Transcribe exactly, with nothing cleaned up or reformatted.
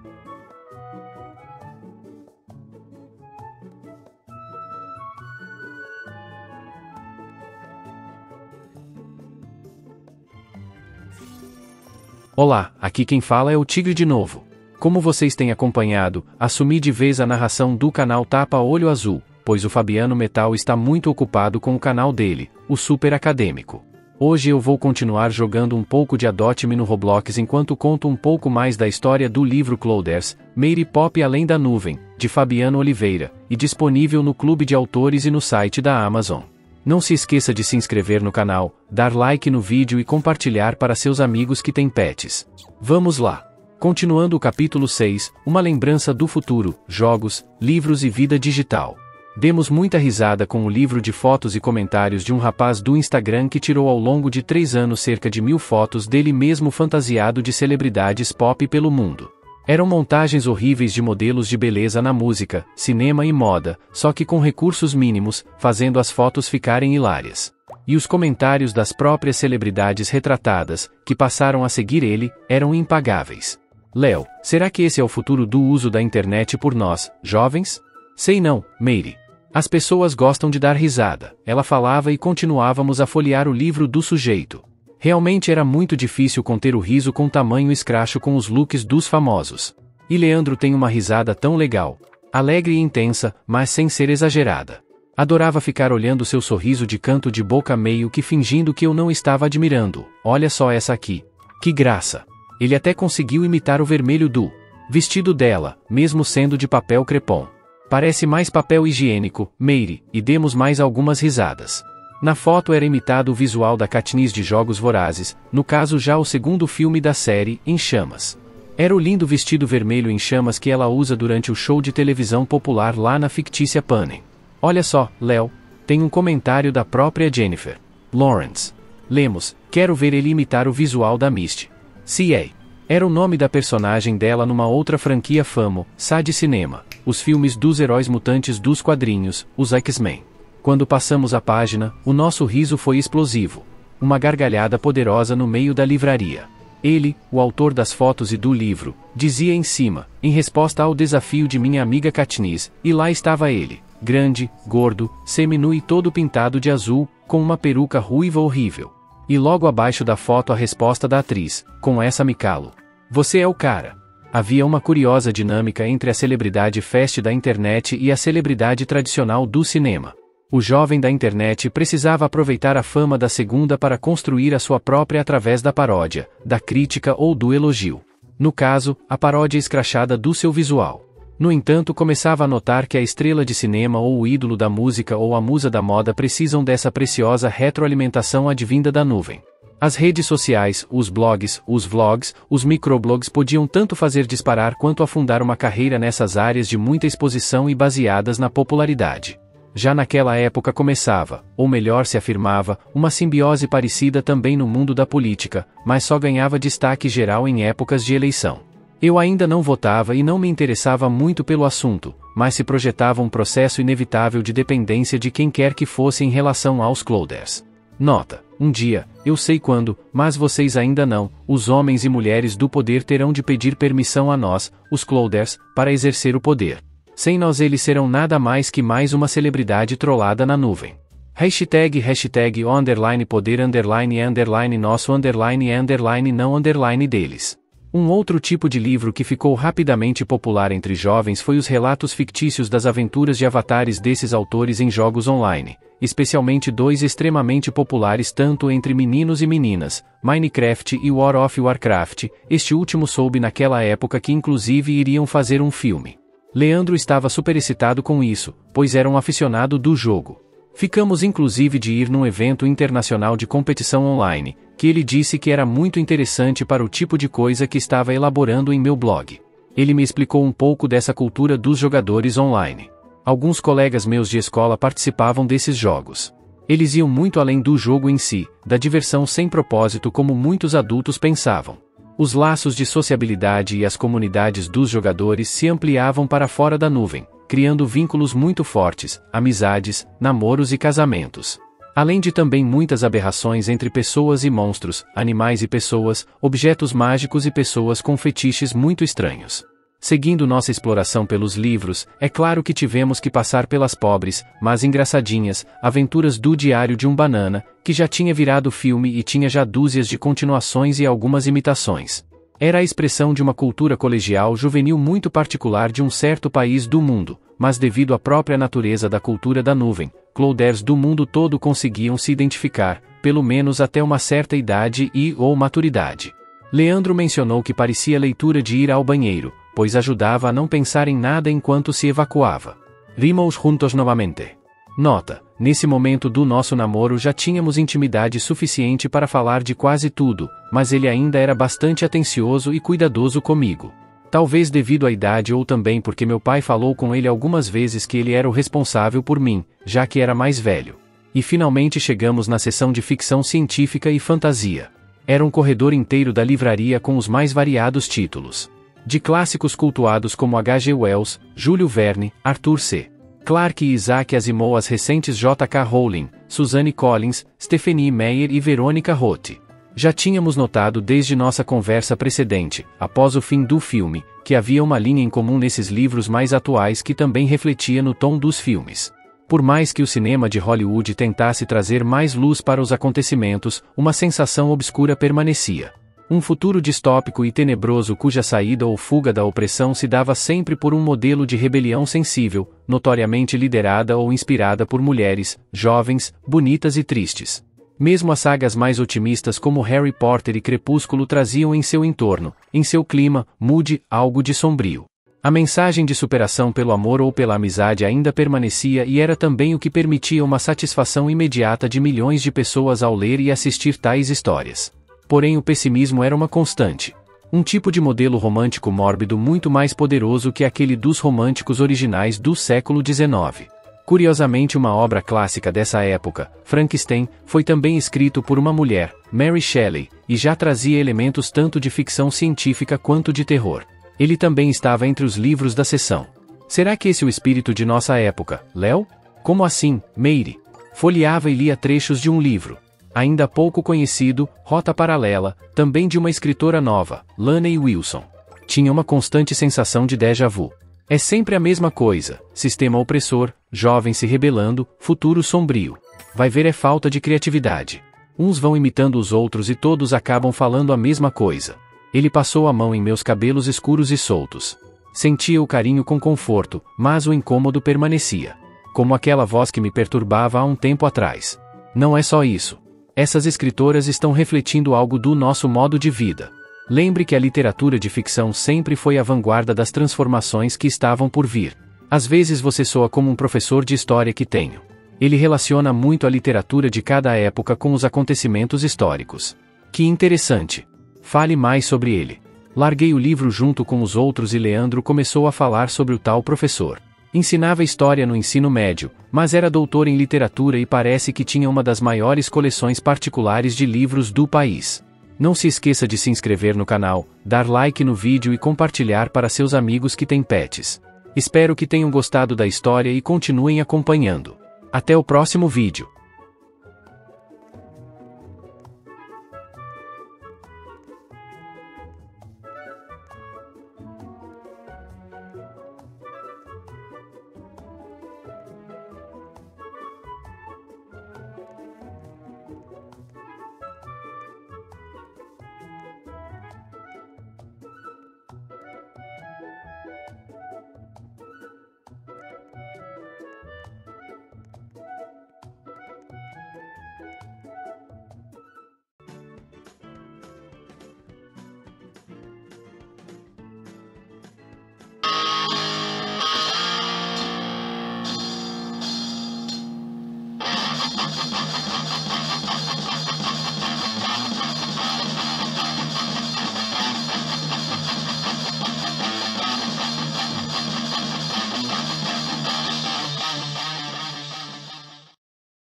Olá, aqui quem fala é o Tigre de novo. Como vocês têm acompanhado, assumi de vez a narração do canal Tapa Olho Azul, pois o Fabiano Metal está muito ocupado com o canal dele, o Super Acadêmico. Hoje eu vou continuar jogando um pouco de Adote Me no Roblox enquanto conto um pouco mais da história do livro Clouders, Mary Pop Além da Nuvem, de Fabiano Oliveira, e disponível no Clube de Autores e no site da Amazon. Não se esqueça de se inscrever no canal, dar like no vídeo e compartilhar para seus amigos que têm pets. Vamos lá! Continuando o capítulo seis, uma lembrança do futuro, jogos, livros e vida digital. Demos muita risada com o livro de fotos e comentários de um rapaz do Instagram que tirou ao longo de três anos cerca de mil fotos dele mesmo fantasiado de celebridades pop pelo mundo. Eram montagens horríveis de modelos de beleza na música, cinema e moda, só que com recursos mínimos, fazendo as fotos ficarem hilárias. E os comentários das próprias celebridades retratadas, que passaram a seguir ele, eram impagáveis. Léo, será que esse é o futuro do uso da internet por nós, jovens? Sei não, Mary. As pessoas gostam de dar risada, ela falava e continuávamos a folhear o livro do sujeito. Realmente era muito difícil conter o riso com tamanho escracho com os looks dos famosos. E Leandro tem uma risada tão legal. Alegre e intensa, mas sem ser exagerada. Adorava ficar olhando seu sorriso de canto de boca meio que fingindo que eu não estava admirando. Olha só essa aqui. Que graça. Ele até conseguiu imitar o vermelho do vestido dela, mesmo sendo de papel crepom. Parece mais papel higiênico, Mary, e demos mais algumas risadas. Na foto era imitado o visual da Katniss de Jogos Vorazes, no caso já o segundo filme da série, Em Chamas. Era o lindo vestido vermelho em chamas que ela usa durante o show de televisão popular lá na fictícia Panem. Olha só, Léo, tem um comentário da própria Jennifer Lawrence. Lemos, quero ver ele imitar o visual da Misty. C A. Era o nome da personagem dela numa outra franquia famo, S de cinema, os filmes dos heróis mutantes dos quadrinhos, os X-Men. Quando passamos a página, o nosso riso foi explosivo. Uma gargalhada poderosa no meio da livraria. Ele, o autor das fotos e do livro, dizia em cima, em resposta ao desafio de minha amiga Katniss, e lá estava ele, grande, gordo, seminu e todo pintado de azul, com uma peruca ruiva horrível. E logo abaixo da foto a resposta da atriz, com essa me calo. Você é o cara. Havia uma curiosa dinâmica entre a celebridade fest da internet e a celebridade tradicional do cinema. O jovem da internet precisava aproveitar a fama da segunda para construir a sua própria através da paródia, da crítica ou do elogio. No caso, a paródia escrachada do seu visual. No entanto, começava a notar que a estrela de cinema ou o ídolo da música ou a musa da moda precisam dessa preciosa retroalimentação advinda da nuvem. As redes sociais, os blogs, os vlogs, os microblogs podiam tanto fazer disparar quanto afundar uma carreira nessas áreas de muita exposição e baseadas na popularidade. Já naquela época começava, ou melhor se afirmava, uma simbiose parecida também no mundo da política, mas só ganhava destaque geral em épocas de eleição. Eu ainda não votava e não me interessava muito pelo assunto, mas se projetava um processo inevitável de dependência de quem quer que fosse em relação aos Clouders. Nota, um dia, eu sei quando, mas vocês ainda não, os homens e mulheres do poder terão de pedir permissão a nós, os Clouders, para exercer o poder. Sem nós eles serão nada mais que mais uma celebridade trollada na nuvem. Hashtag, hashtag, o underline poder, underline, underline, nosso, underline, underline, não, underline deles. Um outro tipo de livro que ficou rapidamente popular entre jovens foi os relatos fictícios das aventuras de avatares desses autores em jogos online, especialmente dois extremamente populares tanto entre meninos e meninas, Minecraft e World of Warcraft. Este último soube naquela época que inclusive iriam fazer um filme. Leandro estava super excitado com isso, pois era um aficionado do jogo. Ficamos inclusive de ir num evento internacional de competição online, que ele disse que era muito interessante para o tipo de coisa que estava elaborando em meu blog. Ele me explicou um pouco dessa cultura dos jogadores online. Alguns colegas meus de escola participavam desses jogos. Eles iam muito além do jogo em si, da diversão sem propósito como muitos adultos pensavam. Os laços de sociabilidade e as comunidades dos jogadores se ampliavam para fora da nuvem, criando vínculos muito fortes, amizades, namoros e casamentos. Além de também muitas aberrações entre pessoas e monstros, animais e pessoas, objetos mágicos e pessoas com fetiches muito estranhos. Seguindo nossa exploração pelos livros, é claro que tivemos que passar pelas pobres, mas engraçadinhas, aventuras do Diário de um Banana, que já tinha virado filme e tinha já dúzias de continuações e algumas imitações. Era a expressão de uma cultura colegial juvenil muito particular de um certo país do mundo, mas devido à própria natureza da cultura da nuvem, Clouders do mundo todo conseguiam se identificar, pelo menos até uma certa idade e ou maturidade. Leandro mencionou que parecia leitura de ir ao banheiro, pois ajudava a não pensar em nada enquanto se evacuava. Rimos juntos novamente. Nota: nesse momento do nosso namoro já tínhamos intimidade suficiente para falar de quase tudo, mas ele ainda era bastante atencioso e cuidadoso comigo. Talvez devido à idade ou também porque meu pai falou com ele algumas vezes que ele era o responsável por mim, já que era mais velho. E finalmente chegamos na seção de ficção científica e fantasia. Era um corredor inteiro da livraria com os mais variados títulos. De clássicos cultuados como H G Wells, Júlio Verne, Arthur C. Clarke e Isaac Asimov, as recentes J K Rowling, Suzanne Collins, Stephenie Meyer e Veronica Roth. Já tínhamos notado desde nossa conversa precedente, após o fim do filme, que havia uma linha em comum nesses livros mais atuais que também refletia no tom dos filmes. Por mais que o cinema de Hollywood tentasse trazer mais luz para os acontecimentos, uma sensação obscura permanecia. Um futuro distópico e tenebroso cuja saída ou fuga da opressão se dava sempre por um modelo de rebelião sensível, notoriamente liderada ou inspirada por mulheres, jovens, bonitas e tristes. Mesmo as sagas mais otimistas como Harry Potter e Crepúsculo traziam em seu entorno, em seu clima, mood, algo de sombrio. A mensagem de superação pelo amor ou pela amizade ainda permanecia e era também o que permitia uma satisfação imediata de milhões de pessoas ao ler e assistir tais histórias. Porém o pessimismo era uma constante. Um tipo de modelo romântico mórbido muito mais poderoso que aquele dos românticos originais do século dezenove. Curiosamente, uma obra clássica dessa época, Frankenstein, foi também escrito por uma mulher, Mary Shelley, e já trazia elementos tanto de ficção científica quanto de terror. Ele também estava entre os livros da seção. Será que esse é o espírito de nossa época, Léo? Como assim, Mary? Folheava e lia trechos de um livro. Ainda pouco conhecido, Rota Paralela, também de uma escritora nova, Laney Wilson. Tinha uma constante sensação de déjà vu. É sempre a mesma coisa, sistema opressor, jovem se rebelando, futuro sombrio. Vai ver, é falta de criatividade. Uns vão imitando os outros e todos acabam falando a mesma coisa. Ele passou a mão em meus cabelos escuros e soltos. Sentia o carinho com conforto, mas o incômodo permanecia. Como aquela voz que me perturbava há um tempo atrás. Não é só isso. Essas escritoras estão refletindo algo do nosso modo de vida. Lembre que a literatura de ficção sempre foi a vanguarda das transformações que estavam por vir. Às vezes você soa como um professor de história que tenho. Ele relaciona muito a literatura de cada época com os acontecimentos históricos. Que interessante. Fale mais sobre ele. Larguei o livro junto com os outros e Leandro começou a falar sobre o tal professor. Ensinava história no ensino médio, mas era doutor em literatura e parece que tinha uma das maiores coleções particulares de livros do país. Não se esqueça de se inscrever no canal, dar like no vídeo e compartilhar para seus amigos que têm pets. Espero que tenham gostado da história e continuem acompanhando. Até o próximo vídeo.